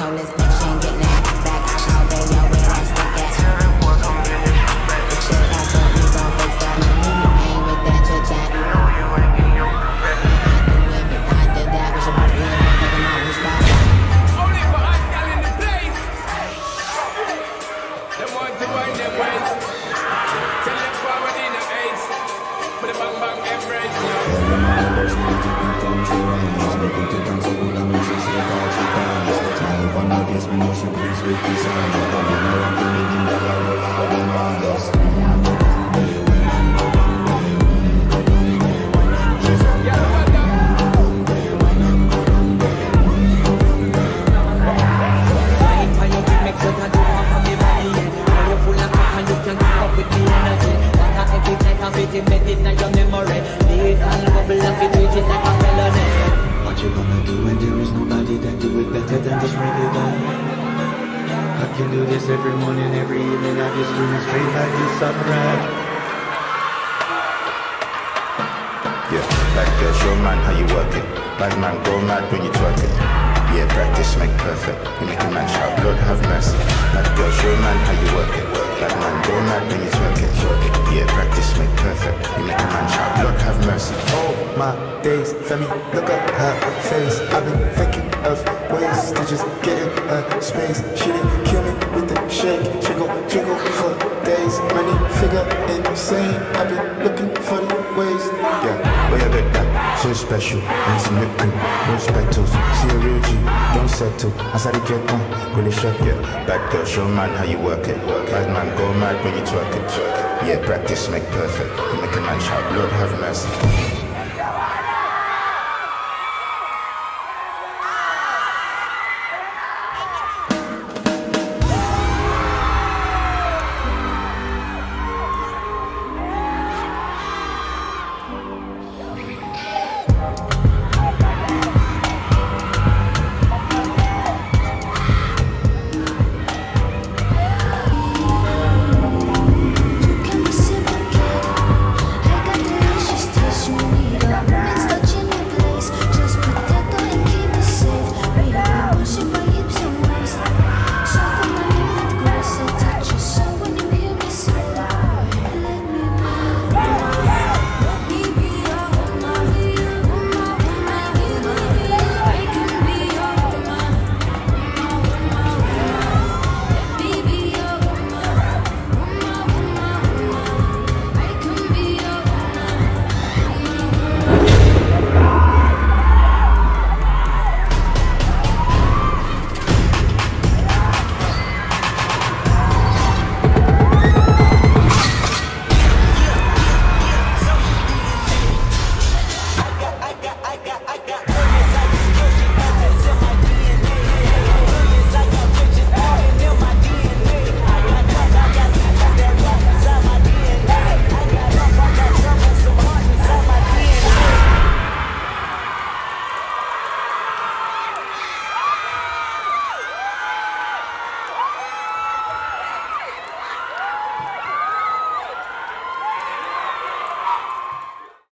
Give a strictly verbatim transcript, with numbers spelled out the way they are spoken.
told this bitch she ain't getting that back all day, yo, where that stick at? If shit got built, we gon' fix that. I ain't with that chit chat. I do it, I did that, but she must be in there taking my wish back. Only for us, y'all in the place. They want to wind their ways. Tell them forward in the ace. Put a bang bang embrace, yo. What you gonna do when there is nobody that do it better than this reggae guy? I can do this every morning, every evening. I just do it straight like this upright. Yeah, bad girl, show man how you work it. Bad man, go mad when you twerk it. Yeah, practice make perfect. You make a man shout, Lord have mercy. Bad girl, show man how you work it. Bad man, go mad when you twerk it. Yeah, practice make perfect. You make a man shout, Lord have mercy. Oh my days, Femi, look at her face. I've been thinking of ways to just get in her space. She didn't kill me with the shake. She go jiggle for days. Money figure insane. I've been looking for the ways. Yeah, but you get that, so special. And some whipped cream, no spectacles. See a real G, don't settle. I said it get on, really shut. Yeah, bad girl, show man how you work it. Bad man, go mad when you twerk it. Yeah, practice make perfect. You make a man shout, Lord have mercy.